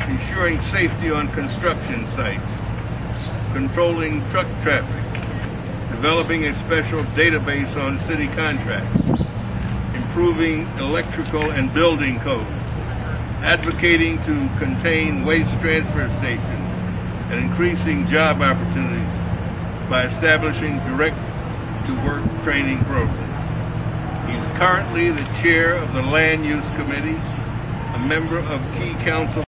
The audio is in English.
ensuring safety on construction sites, controlling truck traffic, developing a special database on city contracts, improving electrical and building codes, advocating to contain waste transfer stations, and increasing job opportunities by establishing direct-to-work training programs. He's currently the chair of the Land Use Committee, a member of key council